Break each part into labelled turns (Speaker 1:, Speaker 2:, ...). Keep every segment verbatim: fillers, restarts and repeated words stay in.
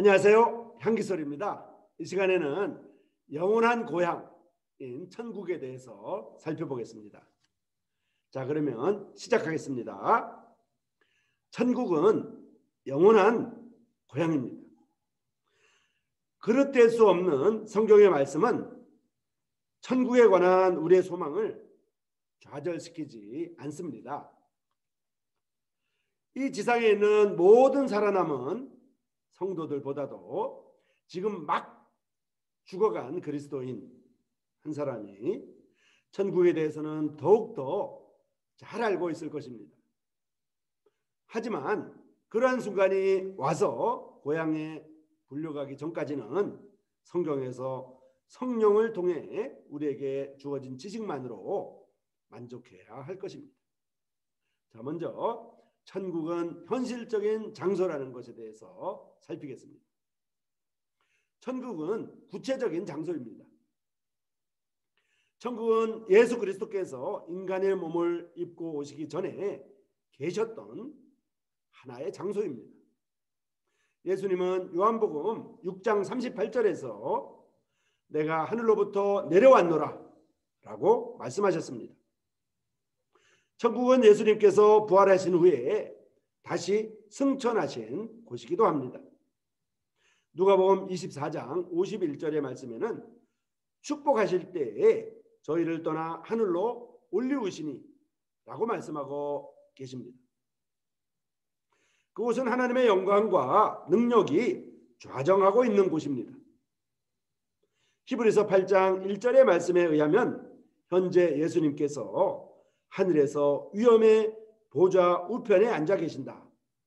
Speaker 1: 안녕하세요. 향기솔입니다. 이 시간에는 영원한 고향인 천국에 대해서 살펴보겠습니다. 자, 그러면 시작하겠습니다. 천국은 영원한 고향입니다. 그릇될 수 없는 성경의 말씀은 천국에 관한 우리의 소망을 좌절시키지 않습니다. 이 지상에 있는 모든 살아남은 성도들보다도 지금 막 죽어간 그리스도인 한 사람이 천국에 대해서는 더욱더 잘 알고 있을 것입니다. 하지만 그러한 순간이 와서 고향에 불려가기 전까지는 성경에서 성령을 통해 우리에게 주어진 지식만으로 만족해야 할 것입니다. 자, 먼저 천국은 현실적인 장소라는 것에 대해서 살피겠습니다. 천국은 구체적인 장소입니다. 천국은 예수 그리스도께서 인간의 몸을 입고 오시기 전에 계셨던 하나의 장소입니다. 예수님은 요한복음 육 장 삼십팔 절에서 내가 하늘로부터 내려왔노라 라고 말씀하셨습니다. 천국은 예수님께서 부활하신 후에 다시 승천하신 곳이기도 합니다. 누가복음 이십사 장 오십일 절의 말씀에는 축복하실 때에 저희를 떠나 하늘로 올리우시니 라고 말씀하고 계십니다. 그곳은 하나님의 영광과 능력이 좌정하고 있는 곳입니다. 히브리서 팔 장 일 절의 말씀에 의하면 현재 예수님께서 하늘에서 위엄의 보좌 우편에 앉아 계신다.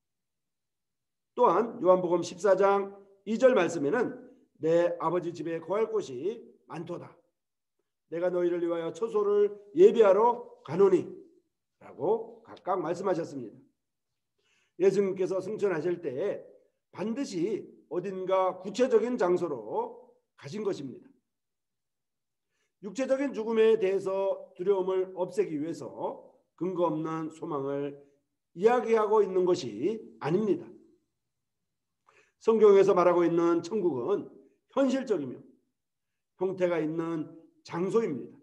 Speaker 1: 또한 요한복음 십사 장 이 절 말씀에는 내 아버지 집에 거할 곳이 많도다. 내가 너희를 위하여 처소를 예비하러 가노니 라고 각각 말씀하셨습니다. 예수님께서 승천하실 때 반드시 어딘가 구체적인 장소로 가신 것입니다. 육체적인 죽음에 대해서 두려움을 없애기 위해서 근거 없는 소망을 이야기하고 있는 것이 아닙니다. 성경에서 말하고 있는 천국은 현실적이며 형태가 있는 장소입니다.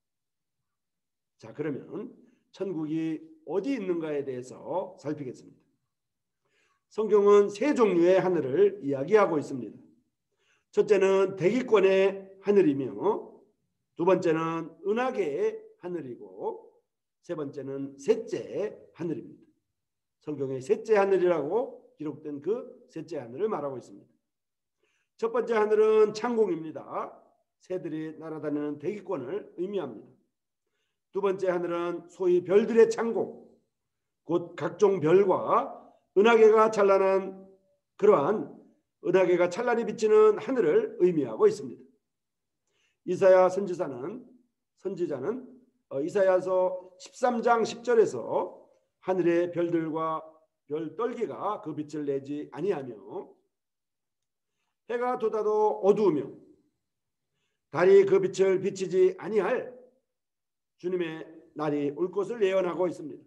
Speaker 1: 자, 그러면 천국이 어디 있는가에 대해서 살피겠습니다. 성경은 세 종류의 하늘을 이야기하고 있습니다. 첫째는 대기권의 하늘이며, 두 번째는 은하계의 하늘이고, 세 번째는 셋째 하늘입니다. 성경에 셋째 하늘이라고 기록된 그 셋째 하늘을 말하고 있습니다. 첫 번째 하늘은 창공입니다. 새들이 날아다니는 대기권을 의미합니다. 두 번째 하늘은 소위 별들의 창공, 곧 각종 별과 은하계가 찬란한 그러한 은하계가 찬란히 비치는 하늘을 의미하고 있습니다. 이사야 선지자는 선지자는 어, 이사야서 십삼 장 십 절에서 하늘의 별들과 별 떨기가 그 빛을 내지 아니하며 해가 돋아도 어두우며 달이 그 빛을 비치지 아니할 주님의 날이 올 것을 예언하고 있습니다.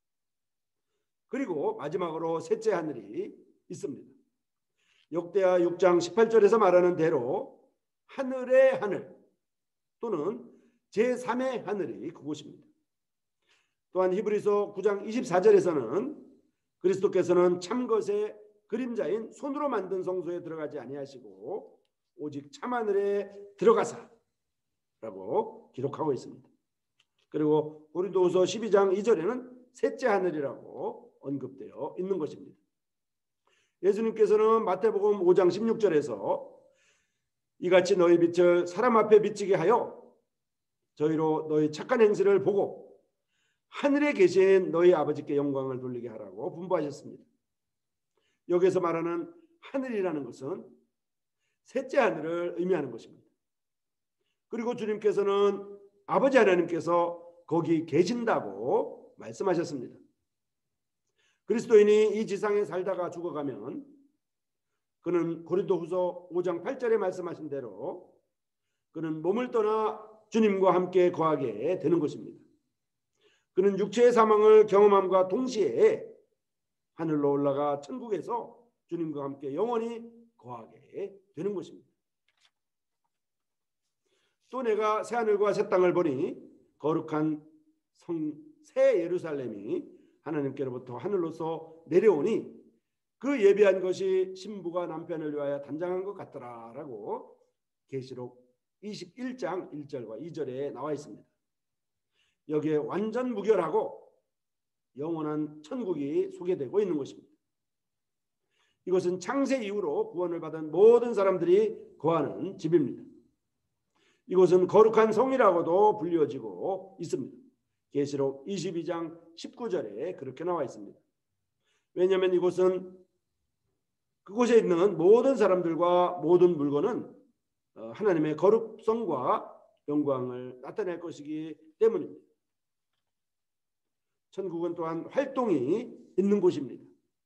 Speaker 1: 그리고 마지막으로 셋째 하늘이 있습니다. 역대하 육 장 십팔 절에서 말하는 대로 하늘의 하늘 또는 제삼의 하늘이 그곳입니다. 또한 히브리서 구 장 이십사 절에서는 그리스도께서는 참것의 그림자인 손으로 만든 성소에 들어가지 아니하시고 오직 참하늘에 들어가사 라고 기록하고 있습니다. 그리고 고린도후서 십이 장 이 절에는 셋째 하늘이라고 언급되어 있는 것입니다. 예수님께서는 마태복음 오 장 십육 절에서 이같이 너희 빛을 사람 앞에 비치게 하여 저희로 너희 착한 행실을 보고 하늘에 계신 너희 아버지께 영광을 돌리게 하라고 분부하셨습니다. 여기서 말하는 하늘이라는 것은 셋째 하늘을 의미하는 것입니다. 그리고 주님께서는 아버지 하나님께서 거기 계신다고 말씀하셨습니다. 그리스도인이 이 지상에 살다가 죽어가면 그는 고린도후서 오 장 팔 절에 말씀하신 대로 그는 몸을 떠나 주님과 함께 거하게 되는 것입니다. 그는 육체의 사망을 경험함과 동시에 하늘로 올라가 천국에서 주님과 함께 영원히 거하게 되는 것입니다. 또 내가 새 하늘과 새 땅을 보니 거룩한 성 새 예루살렘이 하나님께로부터 하늘로서 내려오니 그 예비한 것이 신부가 남편을 위하여 단장한 것 같더라라고 계시록 이십일 장 일 절과 이 절에 나와 있습니다. 여기에 완전 무결하고 영원한 천국이 소개되고 있는 것입니다. 이것은 창세 이후로 구원을 받은 모든 사람들이 거하는 집입니다. 이곳은 거룩한 성이라고도 불려지고 있습니다. 계시록 이십이 장 십구 절에 그렇게 나와 있습니다. 왜냐하면 이곳은 그곳에 있는 모든 사람들과 모든 물건은 하나님의 거룩성과 영광을 나타낼 것이기 때문입니다. 천국은 또한 활동이 있는 곳입니다.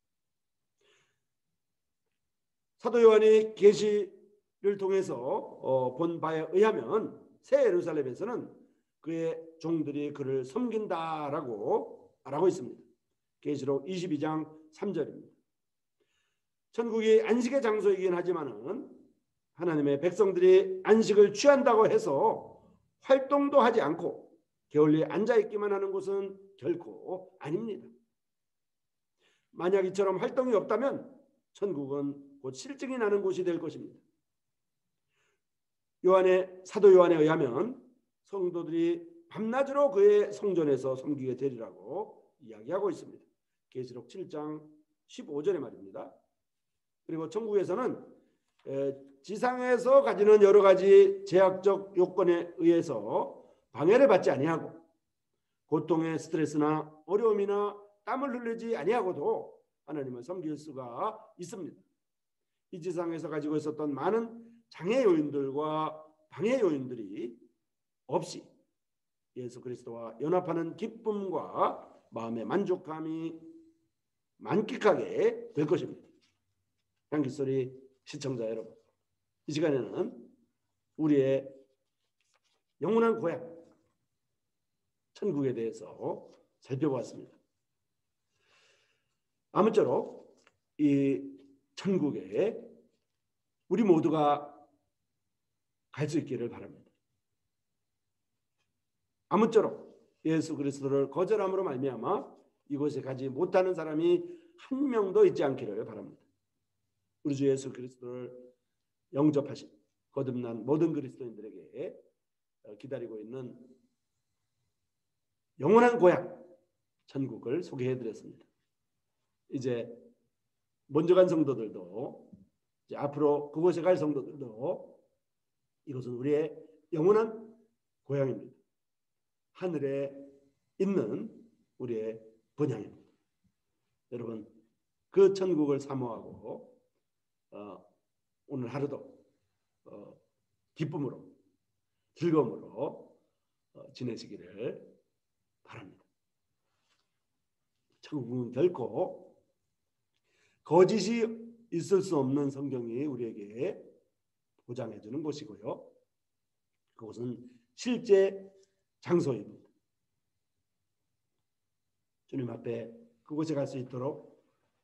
Speaker 1: 사도 요한이 계시를 통해서 본 바에 의하면 새 예루살렘에서는 그의 종들이 그를 섬긴다라고 말하고 있습니다. 계시록 이십이 장 삼 절입니다. 천국이 안식의 장소이긴 하지만은 하나님의 백성들이 안식을 취한다고 해서 활동도 하지 않고 게을리 앉아있기만 하는 곳은 결코 아닙니다. 만약 이처럼 활동이 없다면 천국은 곧 실증이 나는 곳이 될 것입니다. 요한의 사도 요한에 의하면 성도들이 밤낮으로 그의 성전에서 섬기게 되리라고 이야기하고 있습니다. 계시록 칠 장 십오 절의 말입니다. 그리고 천국에서는 지상에서 가지는 여러 가지 제약적 요건에 의해서 방해를 받지 아니하고 고통의 스트레스나 어려움이나 땀을 흘리지 아니하고도 하나님을 섬길 수가 있습니다. 이 지상에서 가지고 있었던 많은 장애 요인들과 방해 요인들이 없이 예수 그리스도와 연합하는 기쁨과 마음의 만족감이 만끽하게 될 것입니다. 향기소리 시청자 여러분, 이 시간에는 우리의 영원한 고향 천국에 대해서 살펴보았습니다. 아무쪼록 이 천국에 우리 모두가 갈 수 있기를 바랍니다. 아무쪼록 예수 그리스도를 거절함으로 말미암아 이곳에 가지 못하는 사람이 한 명도 있지 않기를 바랍니다. 우리 주 예수 그리스도를 영접하신 거듭난 모든 그리스도인들에게 기다리고 있는 영원한 고향 천국을 소개해드렸습니다. 이제 먼저 간 성도들도 이제 앞으로 그곳에 갈 성도들도 이것은 우리의 영원한 고향입니다. 하늘에 있는 우리의 본향입니다. 여러분 그 천국을 사모하고 어, 오늘 하루도 어, 기쁨으로 즐거움으로 어, 지내시기를 바랍니다. 천국은 결코 거짓이 있을 수 없는 성경이 우리에게 보장해 주는 곳이고요. 그것은 실제 장소입니다. 주님 앞에 그곳에 갈 수 있도록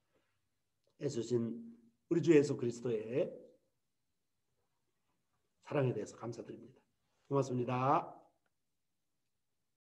Speaker 1: 애쓰신 우리 주 예수 그리스도의 사랑에 대해서 감사드립니다. 고맙습니다.